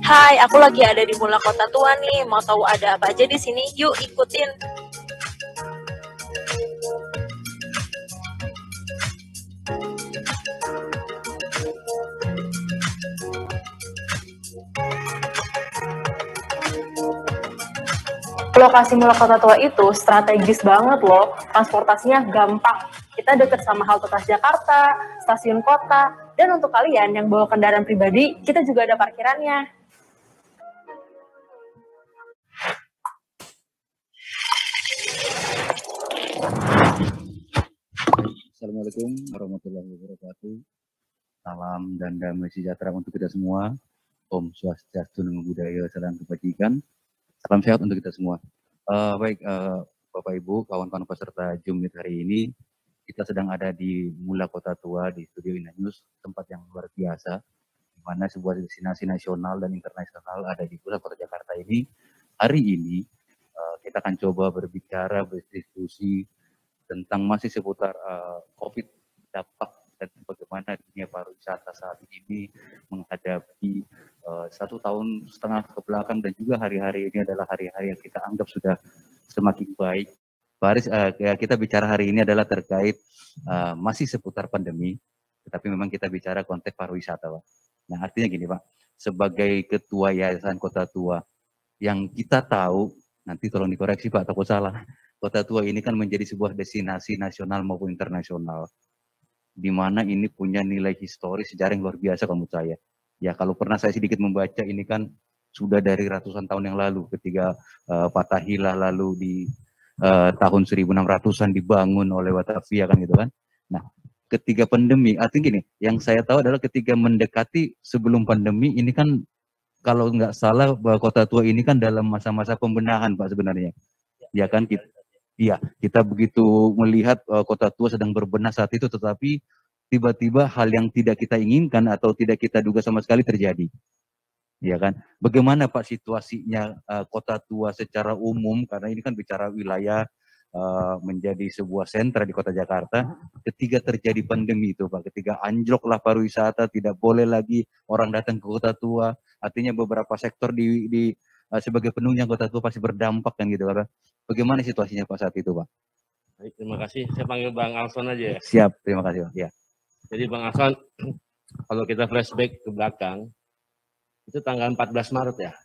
Hai, aku lagi ada di Mula Kota Tua nih. Mau tahu ada apa aja di sini? Yuk ikutin. Lokasi Mula Kota Tua itu strategis banget loh, transportasinya gampang. Kita deket sama halte Transjakarta, stasiun kota, dan untuk kalian yang bawa kendaraan pribadi, kita juga ada parkirannya. Assalamualaikum warahmatullahi wabarakatuh. Salam dan damai sejahtera untuk kita semua. Om Swastiastu, Namo Buddhaya, Salam Kebajikan. Salam sehat untuk kita semua. Bapak Ibu, kawan-kawan peserta Zoom Meet hari ini, kita sedang ada di Mula Kota Tua di Studio Ina News, tempat yang luar biasa, di mana sebuah destinasi nasional dan internasional ada di pusat kota Jakarta ini. Hari ini kita akan coba berbicara, berdiskusi tentang masih seputar COVID, dampak dan bagaimana dunia pariwisata saat ini menghadapi 1,5 tahun ke belakang, dan juga hari-hari ini adalah hari-hari yang kita anggap sudah semakin baik. Kita bicara hari ini adalah terkait masih seputar pandemi, tetapi memang kita bicara konteks pariwisata, Pak. Nah, artinya gini, Pak, sebagai Ketua Yayasan Kota Tua, yang kita tahu, nanti tolong dikoreksi Pak, takut salah, Kota Tua ini kan menjadi sebuah destinasi nasional maupun internasional, di mana ini punya nilai historis sejarah yang luar biasa menurut saya. Ya, kalau pernah saya sedikit membaca, ini kan sudah dari ratusan tahun yang lalu ketika Fathahillah lalu di tahun 1600-an dibangun oleh Batavia kan gitu kan. Nah, ketika pandemi, artinya gini, yang saya tahu adalah ketika mendekati sebelum pandemi ini kan, kalau nggak salah bahwa Kota Tua ini kan dalam masa-masa pembenahan Pak sebenarnya. Ya kan, kita begitu melihat Kota Tua sedang berbenah saat itu, tetapi tiba-tiba hal yang tidak kita inginkan atau tidak kita duga sama sekali terjadi. Ya kan, bagaimana Pak situasinya Kota Tua secara umum, karena ini kan bicara wilayah menjadi sebuah sentra di Kota Jakarta ketika terjadi pandemi itu Pak, ketika anjloklah pariwisata, tidak boleh lagi orang datang ke Kota Tua, artinya beberapa sektor di sebagai penunjang Kota Tua pasti berdampak kan gitu Pak. Bagaimana situasinya Pak saat itu Pak? Baik, terima kasih. Saya panggil Bang Alson aja ya. Siap, terima kasih Pak. Ya. Jadi Bang Alson, kalau kita flashback ke belakang, itu tanggal 14 Maret ya,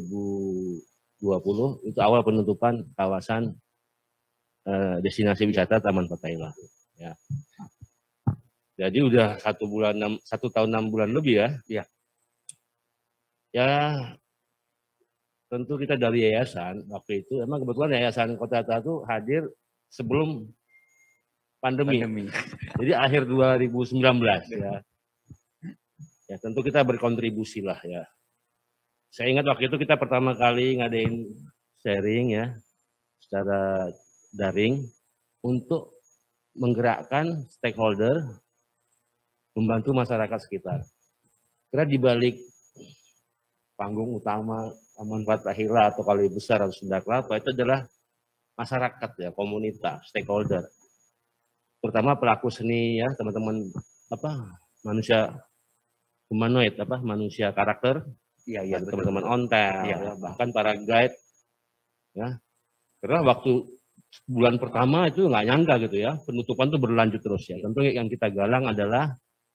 2020, itu awal penutupan kawasan destinasi wisata Taman Fathahillah. Ya. Jadi udah 1 tahun 6 bulan lebih ya. Ya. Ya, tentu kita dari yayasan waktu itu, emang kebetulan yayasan Kota Tua itu hadir sebelum pandemi. Jadi akhir 2019 ya. Ya tentu kita berkontribusi lah ya. Saya ingat waktu itu kita pertama kali ngadain sharing ya secara daring untuk menggerakkan stakeholder, membantu masyarakat sekitar. Karena di balik panggung utama Taman Fathahillah atau Kali Besar atau Sunda Kelapa itu adalah masyarakat ya, komunitas, stakeholder. Terutama pelaku seni ya, teman-teman manusia humanoid, manusia karakter, ya, teman-teman ontel, ya, bahkan para guide, ya. Karena waktu bulan pertama itu nggak nyangka gitu ya, penutupan itu berlanjut terus ya. Tentu yang kita galang adalah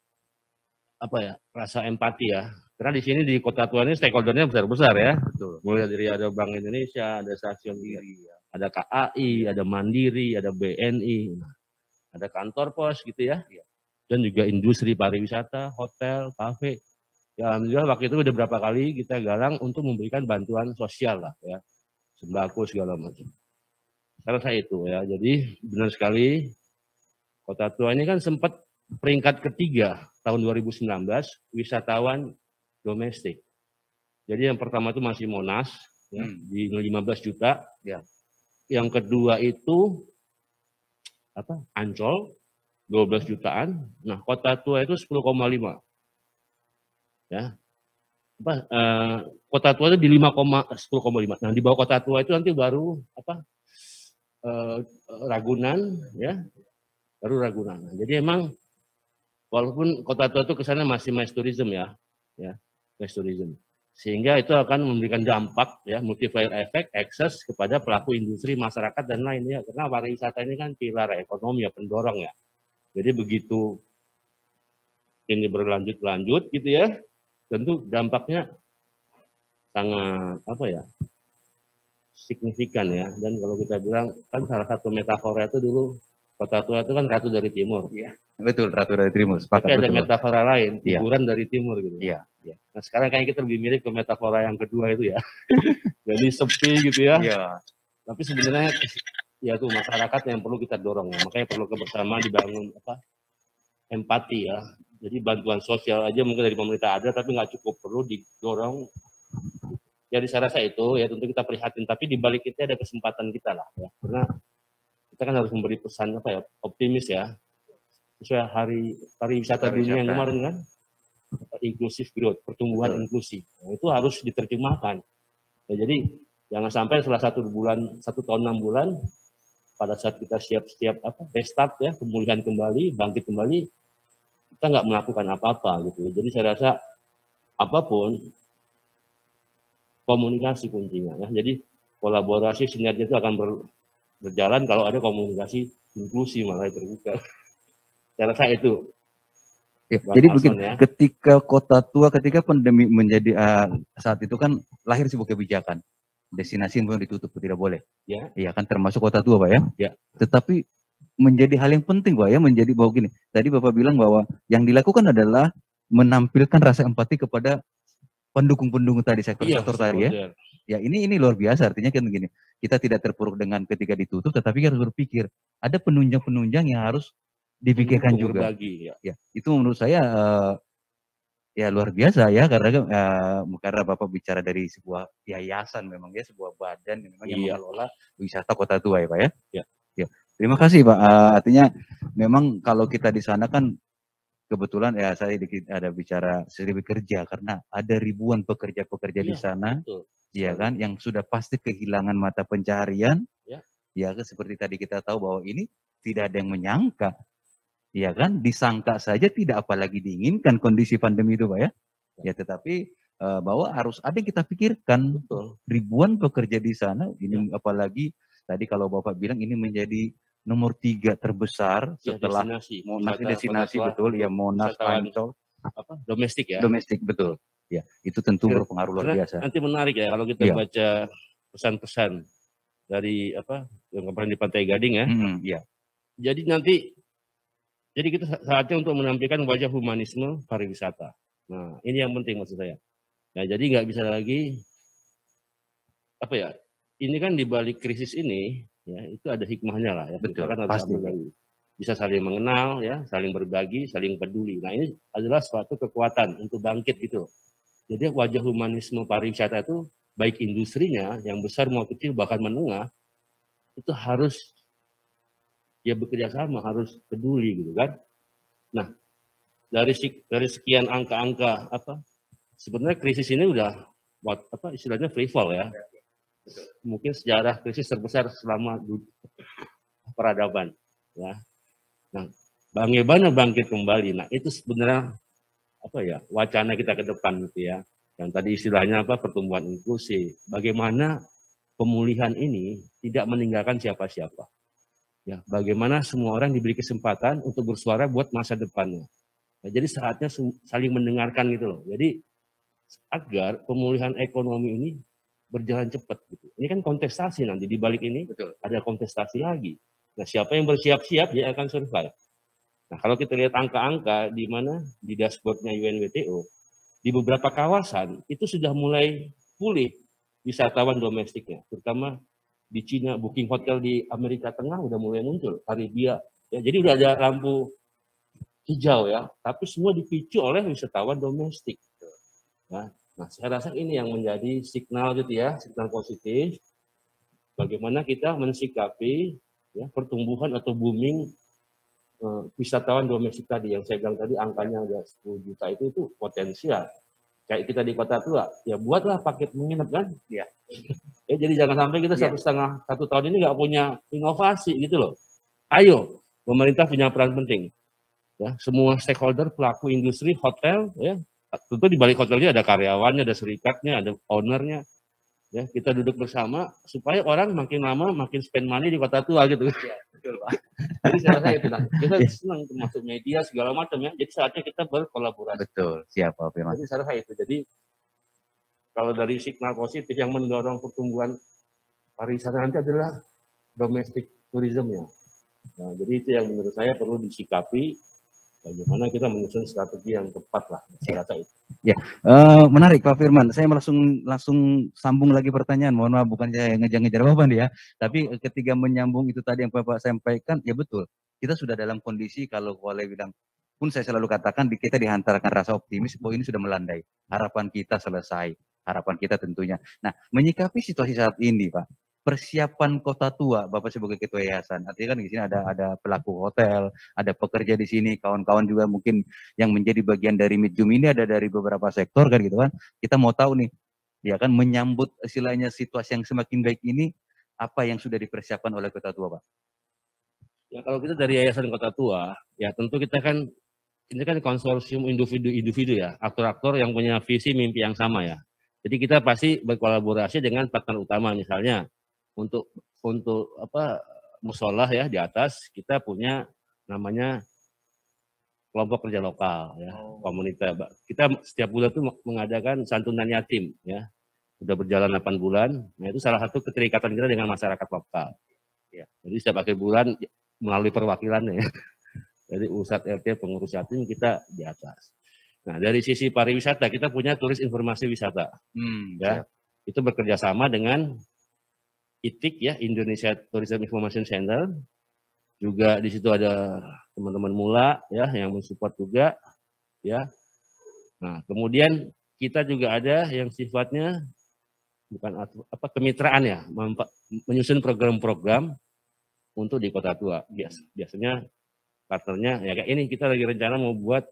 rasa empati ya. Karena di sini di Kota Tua ini stakeholdernya besar-besar ya. Betul. Mulai dari ada Bank Indonesia, ada Stasiun Giri, ada KAI, ada Mandiri, ada BNI, ada kantor pos gitu ya. Dan juga industri pariwisata, hotel, kafe. Ya alhamdulillah waktu itu udah berapa kali kita galang untuk memberikan bantuan sosial lah ya. Sembako segala macam. Karena saya itu ya. Jadi benar sekali Kota Tua ini kan sempat peringkat ketiga tahun 2019 wisatawan domestik. Jadi yang pertama itu masih Monas ya, di 15 juta. Ya. Yang kedua itu Ancol 12 jutaan. Nah, Kota Tua itu 10,5. Ya. Kota Tua itu di 10,5. Nah, di bawah Kota Tua itu nanti baru Ragunan ya. Baru Ragunan. Nah, jadi emang walaupun Kota Tua itu kesannya masih mass tourism ya. Ya, mass tourism. Sehingga itu akan memberikan dampak ya, multiplier effect, akses kepada pelaku industri, masyarakat dan lainnya. Karena pariwisata ini kan pilar ekonomi ya, pendorong ya. Jadi begitu ini berlanjut-lanjut gitu ya, tentu dampaknya sangat apa ya, signifikan ya. Dan kalau kita bilang kan salah satu metafora itu dulu Kota Tua itu kan ratu dari timur. Iya. Betul, ratu dari timur. Tapi ada betul. metafora lain, Iya. hiburan dari timur gitu. Iya. Nah sekarang kayaknya kita lebih mirip ke metafora yang kedua itu ya. Jadi sepi gitu ya. Iya. Tapi sebenarnya ya tuh masyarakat yang perlu kita dorong ya. Makanya perlu kebersamaan, dibangun apa? Empati ya. Jadi bantuan sosial aja mungkin dari pemerintah ada, tapi nggak cukup, perlu didorong. Jadi saya rasa itu ya tentu kita prihatin, tapi di balik itu ada kesempatan kita lah ya. Karena kita kan harus memberi pesan apa ya, optimis ya. Sesuai hari pariwisata dunia yang kemarin kan, inclusive growth, pertumbuhan inklusi. Nah, itu harus diterjemahkan. Ya, jadi jangan sampai setelah 1 tahun 6 bulan, pada saat kita siap restart ya, pemulihan kembali, bangkit kembali, kita nggak melakukan apa-apa gitu. Jadi saya rasa apapun komunikasi kuncinya ya. Jadi kolaborasi sinergi itu akan berjalan kalau ada komunikasi inklusi malah terbuka. Saya rasa itu. Ya, jadi begini, ya. Ketika Kota Tua, ketika pandemi menjadi saat itu kan lahir sebuah kebijakan, destinasi yang ditutup, tidak boleh. Ya. Iya kan, termasuk Kota Tua, Pak ya. Ya. Tetapi menjadi hal yang penting, Pak ya, menjadi bahwa gini. Tadi Bapak bilang bahwa yang dilakukan adalah menampilkan rasa empati kepada pendukung-pendukung tadi, sektor-sektor tadi ya. Ya ini luar biasa, artinya kan begini. Kita tidak terpuruk dengan ketika ditutup, tetapi harus berpikir ada penunjang-penunjang yang harus dipikirkan juga. Berbagi, ya. Ya, itu menurut saya ya luar biasa ya, karena Bapak bicara dari sebuah yayasan memang ya, sebuah badan yang memang yang mengelola wisata Kota Tua ya Pak ya. Ya. Ya. Terima kasih Pak. Artinya memang kalau kita di sana kan kebetulan ya saya ada bicara seribu kerja karena ada ribuan pekerja-pekerja di sana, ya kan, yang sudah pasti kehilangan mata pencaharian. Ya kan, seperti tadi kita tahu bahwa ini tidak ada yang menyangka. Ya kan, disangka saja tidak, apalagi diinginkan kondisi pandemi itu Pak ya. Ya tetapi bahwa harus ada yang kita pikirkan. Betul. Ribuan pekerja di sana, ini apalagi tadi kalau Bapak bilang ini menjadi nomor 3 terbesar setelah Monas, destinasi betul ya, Monas, Ancol, domestik ya. Domestik betul. Ya, itu tentu berpengaruh luar biasa. Nanti menarik ya kalau kita baca pesan-pesan dari yang kemarin di Pantai Gading ya. Ya. Jadi kita saatnya untuk menampilkan wajah humanisme pariwisata. Nah, ini yang penting maksud saya. Nah, jadi nggak bisa lagi ini kan di balik krisis ini ya, itu ada hikmahnya lah ya. Betul, kan pasti. Bisa saling mengenal ya, saling berbagi, saling peduli. Nah, ini adalah suatu kekuatan untuk bangkit gitu. Jadi wajah humanisme pariwisata itu baik industrinya yang besar mau kecil bahkan menengah itu harus ya bekerja sama, harus peduli gitu kan. Nah, dari sekian angka-angka sebenarnya krisis ini udah istilahnya free fall ya. Mungkin sejarah krisis terbesar selama peradaban ya. Nah, bagaimana bangkit kembali? Nah, itu sebenarnya wacana kita ke depan gitu ya. Yang tadi istilahnya pertumbuhan inklusi. Bagaimana pemulihan ini tidak meninggalkan siapa-siapa. Ya, bagaimana semua orang diberi kesempatan untuk bersuara buat masa depannya. Nah, jadi saatnya saling mendengarkan gitu loh. Jadi agar pemulihan ekonomi ini berjalan cepat gitu. Ini kan kontestasi nanti di balik ini. Betul. Ada kontestasi lagi. Nah, siapa yang bersiap-siap dia akan survive. Nah, kalau kita lihat angka-angka di mana di dashboardnya UNWTO, di beberapa kawasan itu sudah mulai pulih wisatawan domestiknya, terutama di Cina, booking hotel di Amerika Tengah udah mulai muncul, Karibia. Ya, jadi udah ada lampu hijau ya, tapi semua dipicu oleh wisatawan domestik. Nah, saya rasa ini yang menjadi signal gitu ya, signal positif. Bagaimana kita mensikapi ya, pertumbuhan atau booming wisatawan domestik tadi yang saya bilang tadi angkanya ada 10 juta itu potensial. Kayak kita di Kota Tua, ya buatlah paket menginap kan? Ya. Ya jadi jangan sampai kita satu tahun ini nggak punya inovasi gitu loh. Ayo, pemerintah punya peran penting. Ya, semua stakeholder, pelaku industri, hotel, ya, tentu di balik hotelnya ada karyawannya, ada serikatnya, ada ownernya. Ya, kita duduk bersama supaya orang makin lama makin spend money di Kota Tua gitu. Ya, betul, Pak. Jadi saya rasa itu, kita senang termasuk media segala macam ya. Jadi saatnya kita berkolaborasi. Betul, siap Pak Firman. Jadi saya rasa itu. Jadi kalau dari signal positif yang mendorong pertumbuhan pariwisata nanti adalah domestic tourism ya. Nah, jadi itu yang menurut saya perlu disikapi. Bagaimana kita menyusun strategi yang tepat lah, saya rasa itu. Ya, menarik Pak Firman. Saya langsung sambung lagi pertanyaan. Mohon maaf, bukan saya ngejar-ngejar Bapak nih ya. Tapi ketika menyambung itu tadi yang Bapak sampaikan, ya betul. Kita sudah dalam kondisi kalau boleh bilang, pun saya selalu katakan kita dihantarkan rasa optimis bahwa ini sudah melandai. Harapan kita selesai. Harapan kita tentunya. Nah, menyikapi situasi saat ini, Pak. Persiapan Kota Tua, Bapak sebagai Ketua Yayasan. Artinya kan di sini ada pelaku hotel, ada pekerja di sini, kawan-kawan juga mungkin yang menjadi bagian dari Midjum ini ada dari beberapa sektor kan gitu kan. Kita mau tahu nih, ya kan menyambut istilahnya situasi yang semakin baik ini, apa yang sudah dipersiapkan oleh Kota Tua, Pak? Ya kalau kita dari Yayasan Kota Tua, ya tentu kita kan ini kan konsorsium individu-individu ya, aktor-aktor yang punya visi mimpi yang sama ya. Jadi kita pasti berkolaborasi dengan partner utama misalnya. Untuk apa musolah ya di atas kita punya namanya kelompok kerja lokal ya, komunitas. Kita setiap bulan tuh mengadakan santunan yatim ya. Sudah berjalan 8 bulan. Nah, itu salah satu keterikatan kita dengan masyarakat lokal. Ya. Jadi setiap akhir bulan melalui perwakilannya ya. Jadi Ustadz RT pengurus yatim kita di atas. Nah, dari sisi pariwisata kita punya turis informasi wisata. Ya. Itu bekerja sama dengan ITIC ya, Indonesia Tourism Information Center. Juga di situ ada teman-teman Mula ya yang mensupport juga ya. Nah, kemudian kita juga ada yang sifatnya bukan apa kemitraan ya, menyusun program-program untuk di Kota Tua. Biasanya partnernya ya kayak ini kita lagi rencana mau buat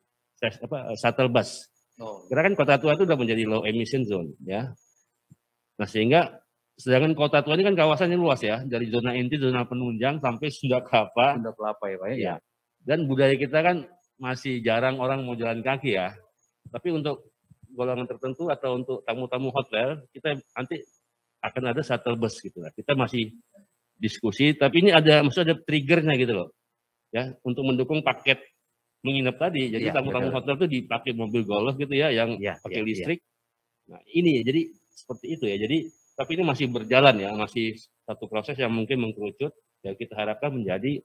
shuttle bus. Karena kan Kota Tua itu udah menjadi low emission zone ya. Nah, sehingga sedangkan Kota Tua ini kan kawasannya luas ya, dari zona inti, zona penunjang sampai Sunda Kelapa. Sunda Kelapa ya Pak ya. Ya. Dan budaya kita kan masih jarang orang mau jalan kaki ya. Tapi untuk golongan tertentu atau untuk tamu-tamu hotel, kita nanti akan ada shuttle bus gitu lah. Kita masih diskusi, tapi ini maksudnya ada triggernya gitu loh. Ya, untuk mendukung paket menginap tadi. Jadi tamu-tamu hotel itu dipakai mobil golf gitu ya, yang pakai listrik. Nah, ini jadi seperti itu ya. Jadi tapi ini masih berjalan ya, masih satu proses yang mungkin mengkerucut. Ya kita harapkan menjadi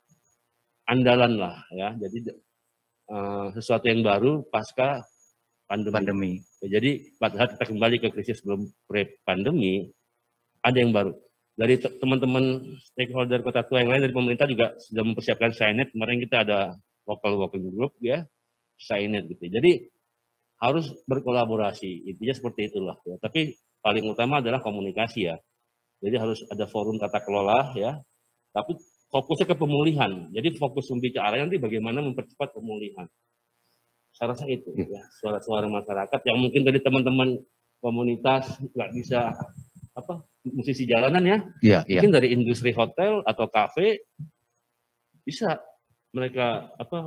andalan lah ya. Jadi sesuatu yang baru pasca pandemi. Ya, jadi pada saat kita kembali ke krisis sebelum pre-pandemi, ada yang baru. Dari teman-teman stakeholder Kota Tua yang lain dari pemerintah juga sudah mempersiapkan SciNet. Kemarin kita ada local working group ya, SciNet gitu. Jadi harus berkolaborasi. Intinya seperti itulah ya. Tapi paling utama adalah komunikasi ya. Jadi harus ada forum tata kelola ya. Tapi fokusnya ke pemulihan. Jadi fokus pembicaraan nanti bagaimana mempercepat pemulihan. Saya rasa itu ya. Suara-suara masyarakat yang mungkin dari teman-teman komunitas nggak bisa musisi jalanan ya. Mungkin dari industri hotel atau kafe bisa mereka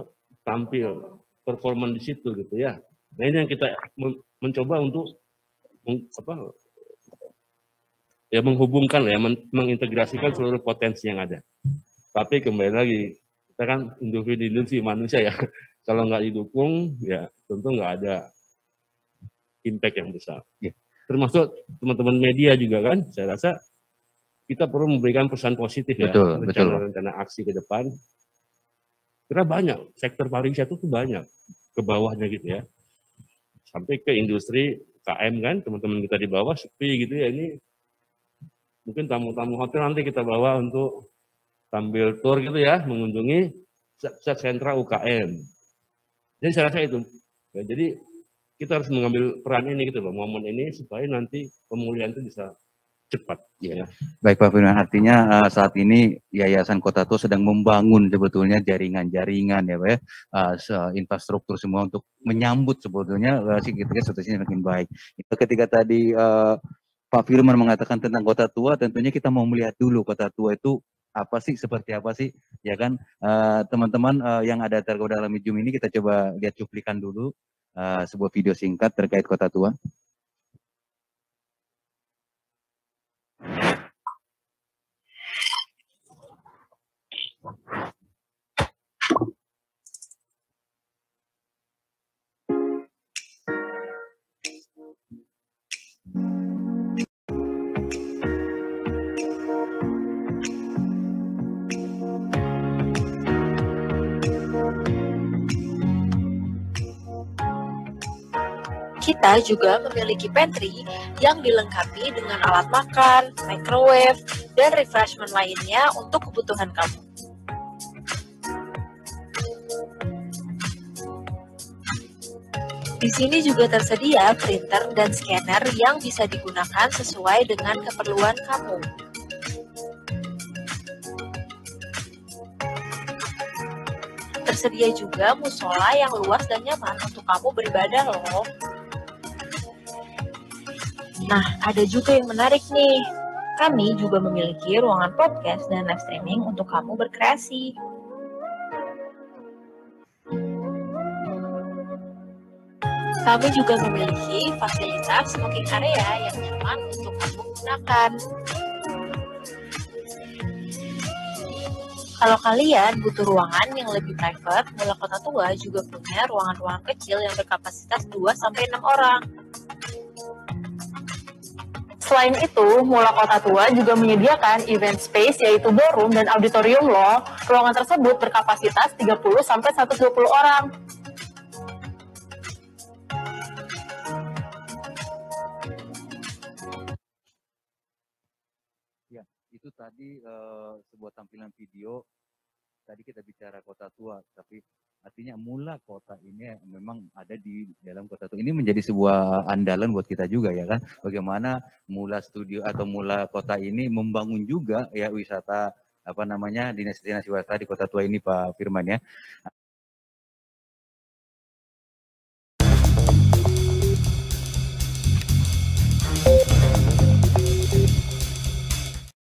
tampil performan di situ gitu ya. Nah ini yang kita mencoba untuk menghubungkan ya, mengintegrasikan seluruh potensi yang ada. Tapi kembali lagi, kita kan individu manusia ya. Kalau nggak didukung, ya tentu nggak ada impact yang besar. Termasuk teman-teman media juga kan, saya rasa kita perlu memberikan pesan positif ya. Rencana aksi ke depan. Karena banyak, sektor pariwisata itu banyak, ke bawahnya gitu ya. Sampai ke industri KM kan, teman-teman kita di bawah sepi gitu ya, ini mungkin tamu-tamu hotel nanti kita bawa untuk sambil tour gitu ya, mengunjungi pusat sentra UKM. Jadi saya rasa itu, ya, jadi kita harus mengambil peran ini gitu loh, momen ini supaya nanti pemulihan itu bisa cepat. Ya. Baik Pak Firman, artinya saat ini Yayasan Kota Tua sedang membangun sebetulnya jaringan-jaringan ya Pak ya, infrastruktur semua untuk menyambut sebetulnya situasinya makin baik. Itu ketika tadi Pak Firman mengatakan tentang Kota Tua, tentunya kita mau melihat dulu Kota Tua itu apa sih, seperti apa sih, ya kan teman-teman yang ada tergabung dalam Midjum ini kita coba lihat cuplikan dulu. sebuah video singkat terkait Kota Tua. Kita juga memiliki pantry yang dilengkapi dengan alat makan, microwave, dan refreshment lainnya untuk kebutuhan kamu. Di sini juga tersedia printer dan scanner yang bisa digunakan sesuai dengan keperluan kamu. Tersedia juga musola yang luas dan nyaman untuk kamu beribadah loh. Nah, ada juga yang menarik nih. Kami juga memiliki ruangan podcast dan live streaming untuk kamu berkreasi. Kami juga memiliki fasilitas smoking area yang nyaman untuk kamu gunakan. Kalau kalian butuh ruangan yang lebih private, Mula Kota Tua juga punya ruangan-ruangan kecil yang berkapasitas 2-6 orang. Selain itu, Mula Kota Tua juga menyediakan event space yaitu ballroom dan auditorium loh. Ruangan tersebut berkapasitas 30-120 orang. Ya, itu tadi sebuah tampilan video. Tadi kita bicara Kota Tua, tapi artinya Mula Kota ini memang ada di dalam Kota Tua. Ini menjadi sebuah andalan buat kita juga ya kan. Bagaimana Mula Studio atau Mula Kota ini membangun juga ya wisata apa namanya destinasi wisata di Kota Tua ini Pak Firman ya.